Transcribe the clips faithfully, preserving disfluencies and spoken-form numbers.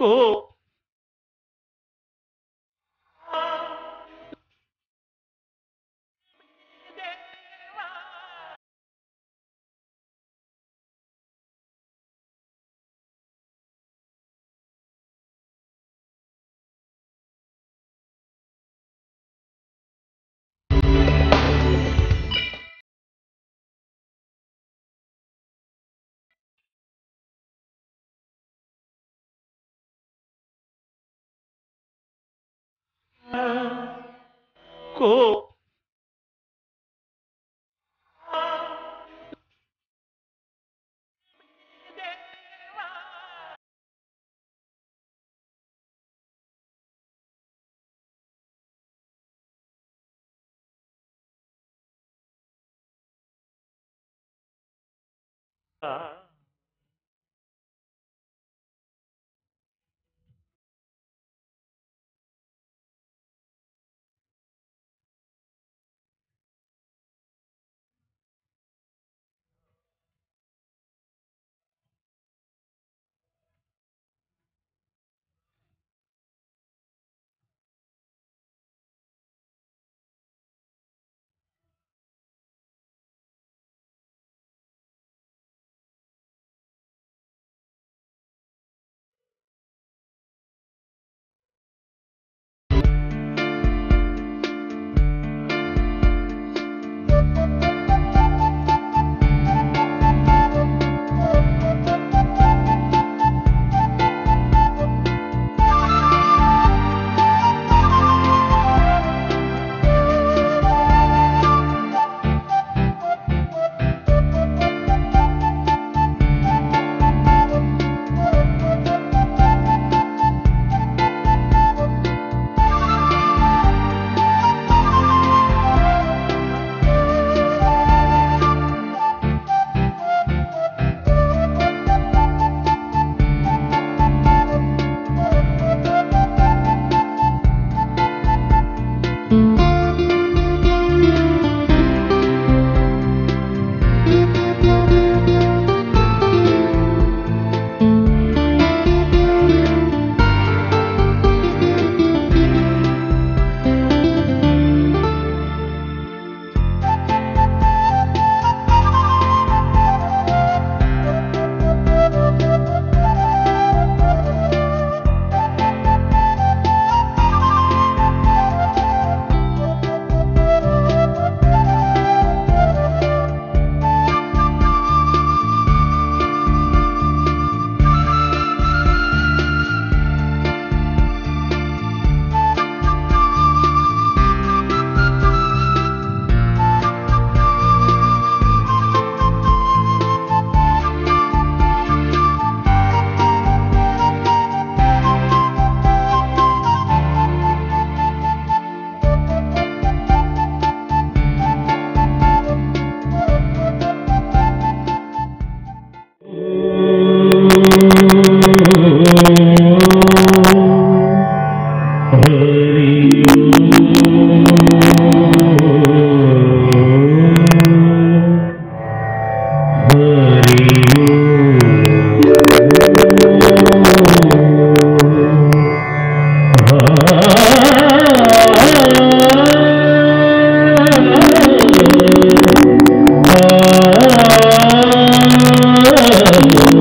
కో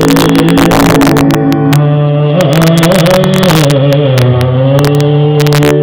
Oh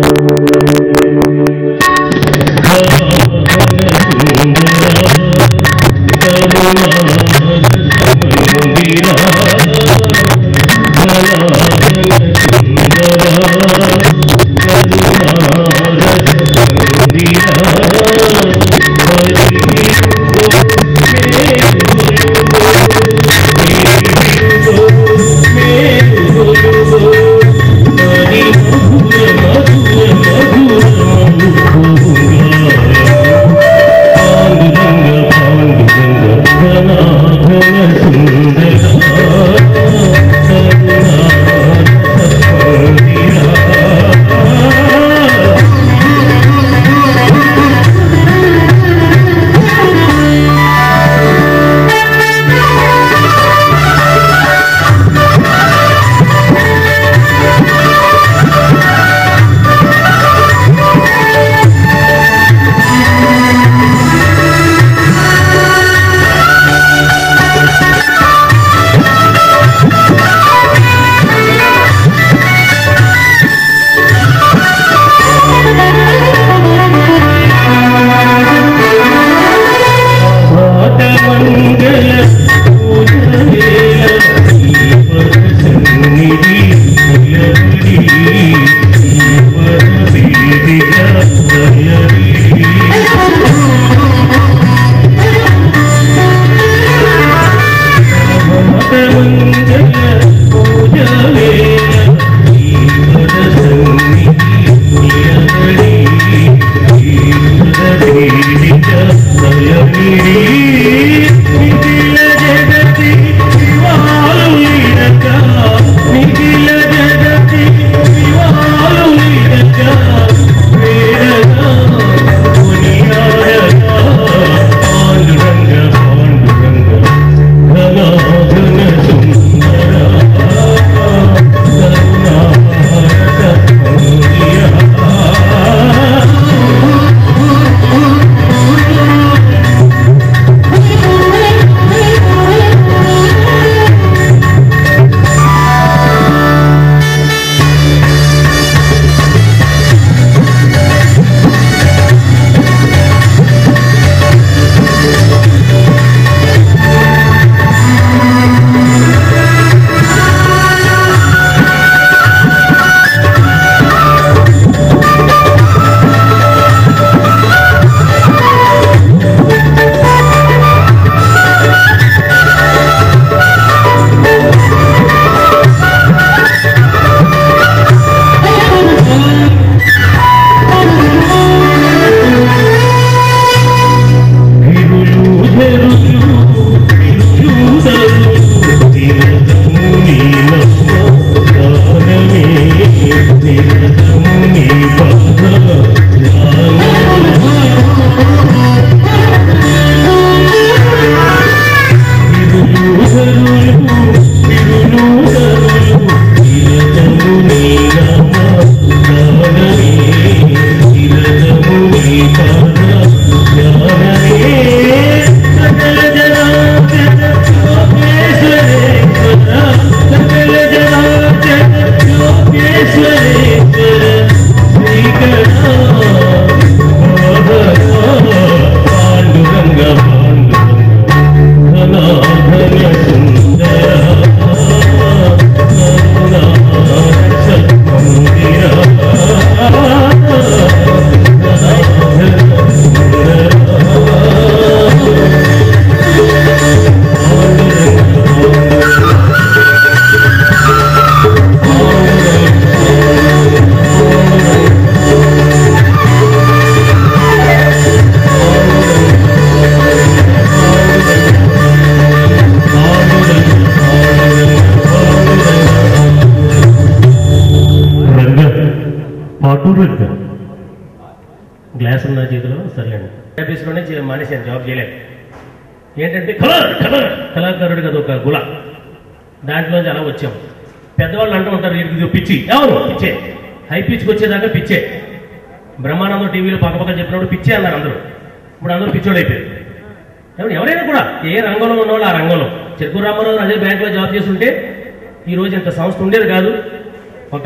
glass ఉన్న చేతిలో సర్లేండి ఆఫీస్లోనే మానేశాను, జాబ్ చేయలేదు. ఏంటంటే కలర్ కలర్ కళాకారుడు కదా ఒక గుల, దాంట్లోంచి అలా వచ్చాం. పెద్దవాళ్ళు అంటూ ఉంటారు ఇది పిచ్చి, ఎవరు పిచ్చే, హై పిచ్కి వచ్చేదాకా పిచ్చే. బ్రహ్మానందం టీవీలో పక్కపక్క చెప్పినప్పుడు పిచ్చే అన్నారు అందరూ. ఇప్పుడు అందరూ పిచ్చోడు అయిపోయారు. ఎవరైనా కూడా ఏ రంగంలో ఉన్నవాళ్ళు ఆ రంగంలో. చెరుకు రామారావు అదే బ్యాంకులో జాబ్ చేస్తుంటే ఈరోజు ఇంత సంస్థ ఉండేది కాదు. ఒక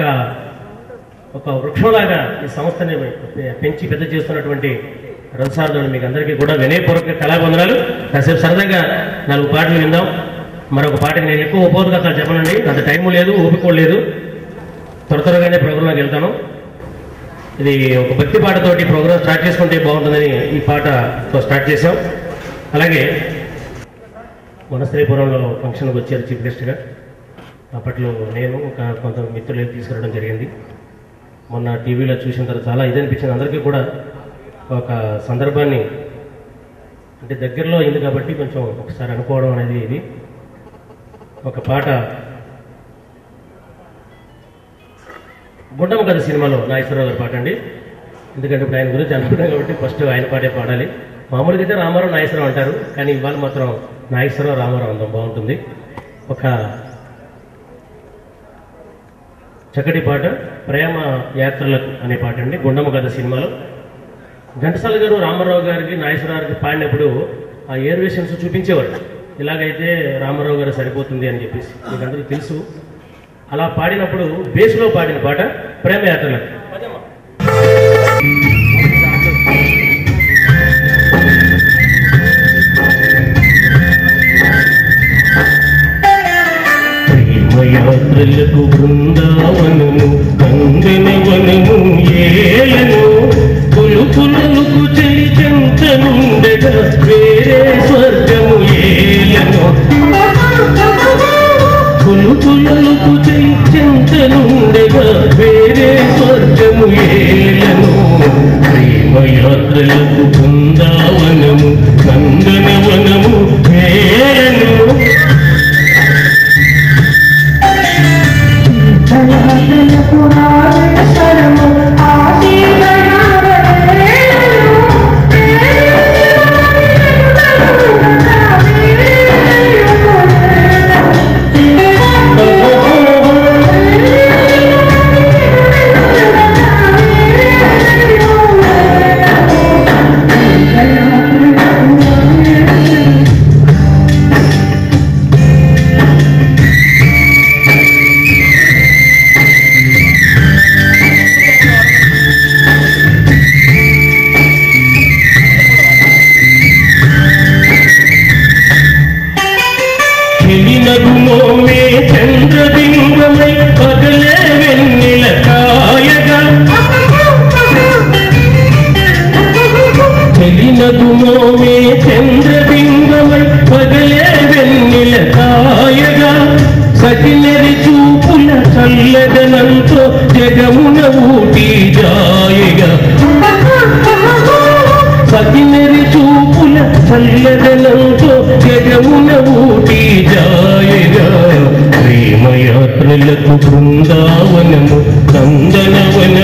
ఒక వృక్షంలాగా ఈ సంస్థని పెంచి పెద్ద చేస్తున్నటువంటి రథసారథుడు మీకు అందరికీ కూడా వినయపూర్వక కళాబంధనాలు. కాసేపు సరదాగా నాలుగు పాటలు విందాం. మరొక పాటకి నేను ఎక్కువ ఉపోద్ఘాతాలు చెప్పనండి, అంత టైము లేదు, ఓపిక లేదు. త్వర త్వరగానే ప్రోగ్రాంలోకి వెళ్తాను. ఇది ఒక భక్తి పాటతోటి ప్రోగ్రాం స్టార్ట్ చేసుకుంటే బాగుంటుందని ఈ పాటతో స్టార్ట్ చేసాం. అలాగే వనశ్రీపురంలో ఫంక్షన్కి వచ్చారు చీఫ్ గెస్ట్గా. అప్పట్లో నేను ఒక కొంత మిత్రులు తీసుకురావడం జరిగింది. మొన్న టీవీలో చూసిన తర్వాత చాలా ఇది అనిపించింది అందరికీ కూడా. ఒక సందర్భాన్ని అంటే దగ్గరలో అయింది కాబట్టి కొంచెం ఒకసారి అనుకోవడం అనేది ఇది. ఒక పాట గుండమ్మ కథ సినిమాలో నాగేశ్వరరావు గారి పాట అండి. ఎందుకంటే ఇప్పుడు ఆయన గురించి అనుకున్నాం కాబట్టి ఫస్ట్ ఆయన పాటే పాడాలి. మామూలుగా అయితే రామారావు నాగేశ్వరరావు అంటారు, కానీ ఇవాళ మాత్రం నాగేశ్వరరావు రామారావు అందం బాగుంటుంది. ఒక చక్కటి పాట ప్రేమ యాత్రలకు అనే పాట అండి, గుండమ్మ కథ సినిమాలో. ఘంటసాల గారు రామారావు గారికి నాగేశ్వరరావు గారికి పాడినప్పుడు ఆ ఏర్వేషన్స్ చూపించేవారు. ఇలాగైతే రామారావు గారు సరిపోతుంది అని చెప్పేసి మీకు అందరికీ తెలుసు. అలా పాడినప్పుడు బేస్లో పాడిన పాట ప్రేమ యాత్రలకు. యాత్రలకు బృందావనము కందనవనము ఏలను పులుపులకు చెంతనుండగా వేరే స్వర్గము ఏలను పులుపులకు చెంతనుండగా వేరే స్వర్గము ఏలను ప్రేమయాత్రలకు బృందావనము కందనవనము ఏలను చంద్రబింబమై పగలే వెన్నెల కాయగా చెలినగుమోమే చంద్రబింబమై పగలే వెన్నెల కాయగా సకినరి చూపుల చల్లదనంతో జగమున ఊటి జాయగా సకినరి చూపుల చల్లదనంతో జగమున ఊటి జాయగా ప్రేమయాత్రలకు బృందావనము కందనవనము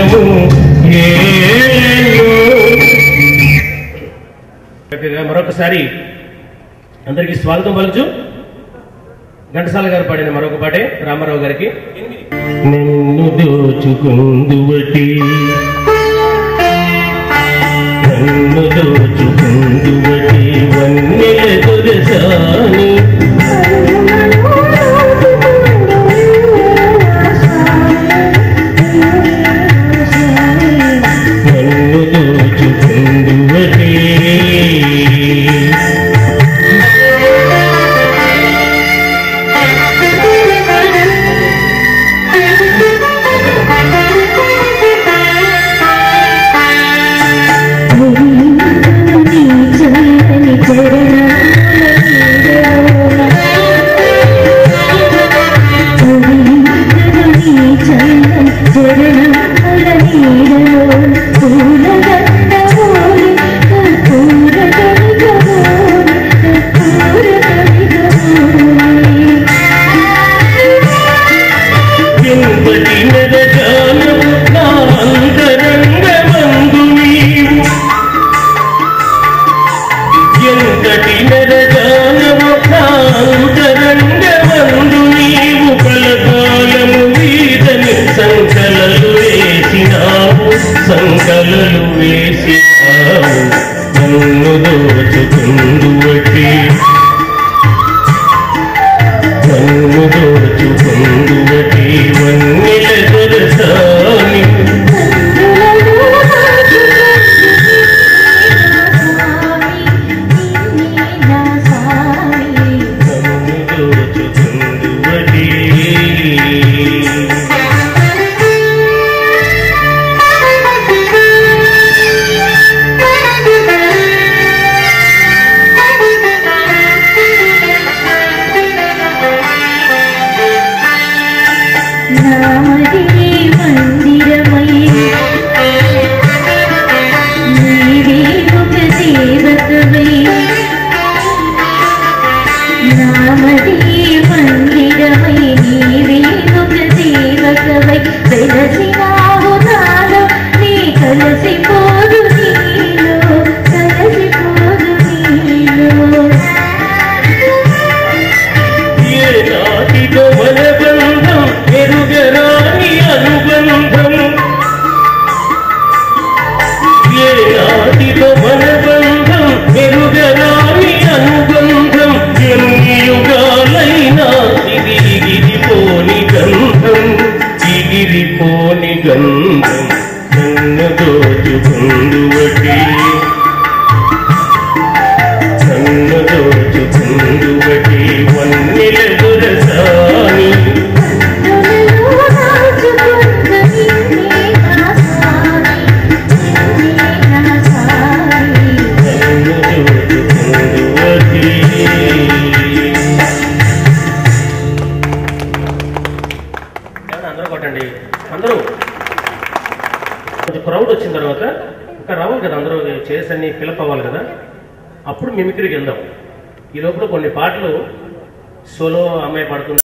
మరొకసారి అందరికీ స్వాగతం పలుచు. ఘంటసాల గారు పాడిన మరొక పాటే రామారావు గారికి. నిన్ను దోచుకుందువటి నన్ను దోచుకుందువటి వన్నెల దొరసాని నన్ను దోచుకుందువటి సంకలలు వేసినావు నన్ను దోచుకుందువటి నన్ను దోచుకుందువటి వన్నెల దొరసాని నన్ను దోచుకుందువటి పోని గంధం నన్ను దోచుకుందువటి నన్ను దోచుకుందువటి వన్నెల దొరసాని నన్ను దోచుకుందువటి. అందరూ కొట్టండి. అందరూ కొంచెం క్రౌడ్ వచ్చిన తర్వాత ఇంకా రావాలి కదా, అందరూ చేసి అన్ని ఫిలప్ అవ్వాలి కదా, అప్పుడు మిమిక్రీకి వెళ్దాం. ఈ లోపల కొన్ని పాటలు సోలో అమ్మాయి పాడుతుంది.